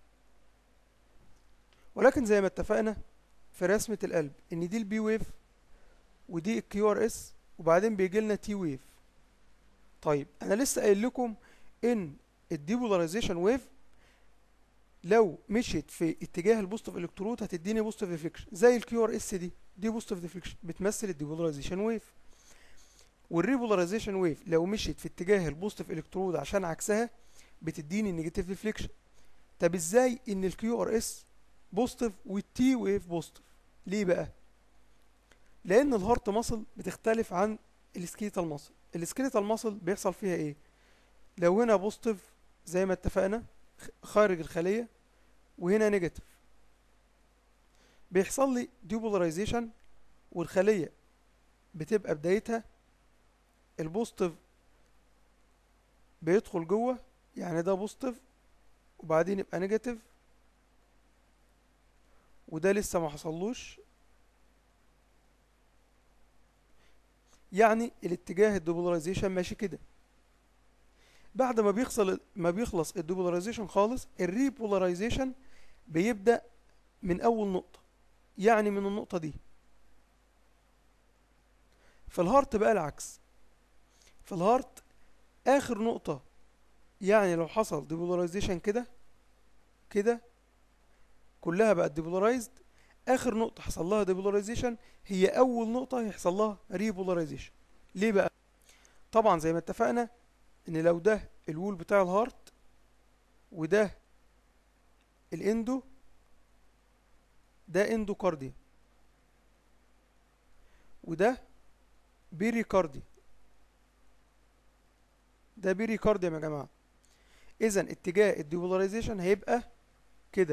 ولكن زي ما اتفقنا في رسمة القلب ان دي البي ويف ودي الكيو ار اس وبعدين بيجي لنا تي ويف. طيب انا لسه قايل لكم ان الديبولاريزيشن ويف لو مشيت في اتجاه البوزيتيف الكترود هتديني بوزيتيف ديفليكشن زي الكيو ار اس دي، دي بوزيتيف ديفليكشن بتمثل الديبولاريزيشن ويف. والريبولاريزيشن ويف لو مشيت في اتجاه البوزيتيف الكترود عشان عكسها بتديني النيجاتيف ديفليكشن. طب ازاي ان الكيو ار اس بوزيتيف والتي ويف بوزيتيف؟ ليه بقى؟ لان الهارت ماسل بتختلف عن السكيليتال ماسل. السكيليتال ماسل بيحصل فيها ايه؟ لو هنا بوزيتيف زي ما اتفقنا خارج الخلية وهنا نيجاتيف بيحصل لي ديبولاريزيشن، والخلية بتبقى بدايتها البوزيتيف بيدخل جوه، يعني ده بوزيتيف وبعدين يبقى نيجاتيف وده لسه ما حصلوش، يعني الاتجاه الديبولاريزيشن ماشي كده. بعد ما بيخلص ما بيخلص الديبولاريزيشن خالص الريبولاريزيشن بيبدأ من اول نقطة، يعني من النقطة دي. في الهارت بقى العكس، في الهارت اخر نقطة، يعني لو حصل ديبولاريزيشن كده كده كلها بقت ديبولارايزد، اخر نقطة حصل لها ديبولاريزيشن هي اول نقطة يحصل لها ريبولاريزيشن. ليه بقى؟ طبعا زي ما اتفقنا ان لو ده الوول بتاع الهارت وده الاندو، ده اندوكارديا وده بيريكارديا، ده بيريكارديا يا جماعة. اذا اتجاه الديبولاريزيشن هيبقى كده.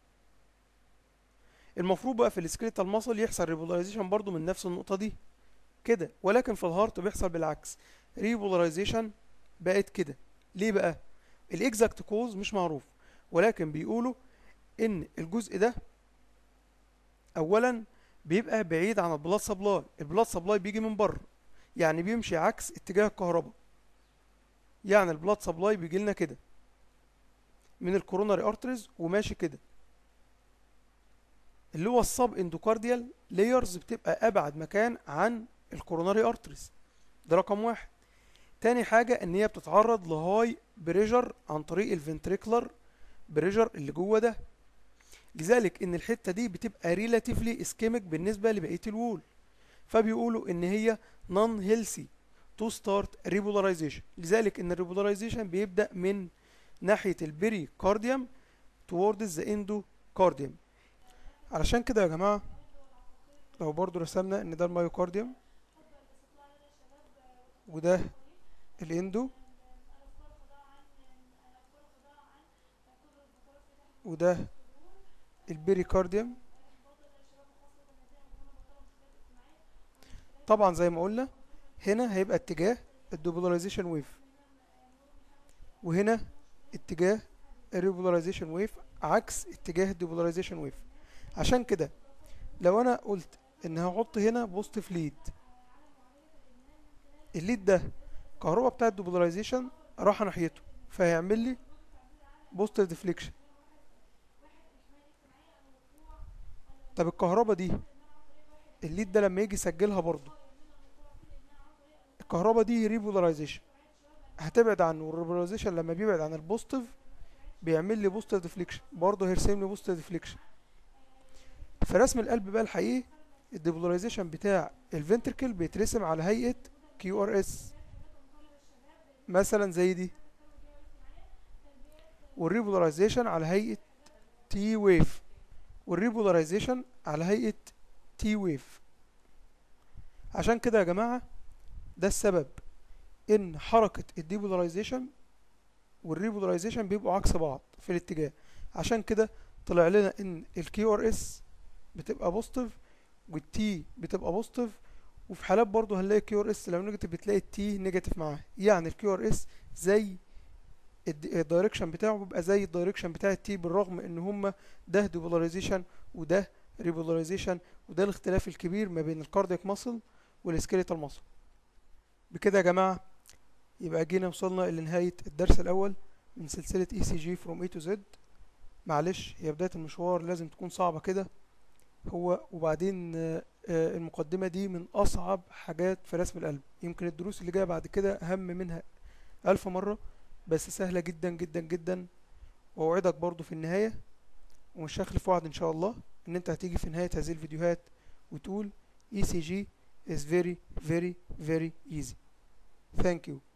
المفروض بقى في السكريتال ماسل يحصل ريبولاريزيشن برضو من نفس النقطة دي كده، ولكن في الهارت بيحصل بالعكس، ريبولاريزيشن بقت كده. ليه بقى؟ الاكزاكت كوز مش معروف، ولكن بيقولوا ان الجزء ده اولا بيبقى بعيد عن البلاد سبلاي، البلاد سبلاي بيجي من بره، يعني بيمشي عكس اتجاه الكهرباء، يعني البلاد سبلاي بيجي لنا كده من الكوروناري ارتريز وماشي كده، اللي هو السب اندوكارديال لايرز بتبقى ابعد مكان عن الكوروناري ارتريز. ده رقم واحد. تاني حاجة ان هي بتتعرض لهاي بريجر عن طريق الفنتريكلر بريجر اللي جوه ده، لذلك ان الحتة دي بتبقى ريلاتيفلي اسكيميك بالنسبة لبقية الوول، فبيقولوا ان هي نون هيلثي تو ستارت ريبولاريزيشن، لذلك ان الريبولاريزيشن بيبدأ من ناحية البيري كارديوم towards the endocardium. علشان كده يا جماعة لو برضو رسمنا ان ده المايوكارديوم وده الاندو وده البيريكارديوم، طبعا زي ما قلنا هنا هيبقى اتجاه الديبولاريزيشن ويف وهنا اتجاه الريبولاريزيشن ويف عكس اتجاه الديبولاريزيشن ويف. عشان كده لو انا قلت ان هحط هنا بوزيتيف ليد، الليد ده الكهرباء بتاعه الديبولاريزيشن راح ناحيته فهيعمل لي بوزيتيف ديفليكشن. طب الكهرباء دي الليد ده لما يجي يسجلها برضو الكهرباء دي ريبولاريزيشن هتبعد عنه، والريبولاريزيشن لما بيبعد عن البوزيتيف بيعمل لي بوزيتيف ديفليكشن، برضه هيرسم لي بوزيتيف ديفليكشن. في رسم القلب بقى الحقيقي الديبولاريزيشن بتاع الفنتركل بيترسم على هيئة كيو ار اس مثلا زي دي، والريبولاريزيشن على هيئة تي ويف، والريبولاريزيشن على هيئة تي ويف. عشان كده يا جماعة ده السبب ان حركة الديبولاريزيشن والريبولاريزيشن بيبقوا عكس بعض في الاتجاه. عشان كده طلع لنا ان الكيو ار اس بتبقى بوزيتيف والتي بتبقى بوزيتيف، وفي حالات برضو هنلاقي كيو ار اس لو نيجاتيف بتلاقي التي نيجاتيف معاه. يعني الكيو ار اس زي الدايركشن بتاعه بيبقى زي الدايركشن بتاع التي، بالرغم ان هما ده ديبولاريزيشن وده ريبولاريزيشن، وده الاختلاف الكبير ما بين الكاردياك ماسل والسكيليتال ماسل. بكده يا جماعة يبقى جينا وصلنا لنهاية الدرس الأول من سلسلة اي سي جي from A to Z. معلش هي بداية المشوار لازم تكون صعبة كده، هو وبعدين آه، آه، المقدمة دي من أصعب حاجات في رسم القلب. يمكن الدروس اللي جاية بعد كده أهم منها ألف مرة، بس سهلة جدا جدا جدا. وأوعدك برضو في النهاية، ومش هخلف وعد إن شاء الله، إن أنت هتيجي في نهاية هذه الفيديوهات وتقول E C G is very very very easy. Thank you.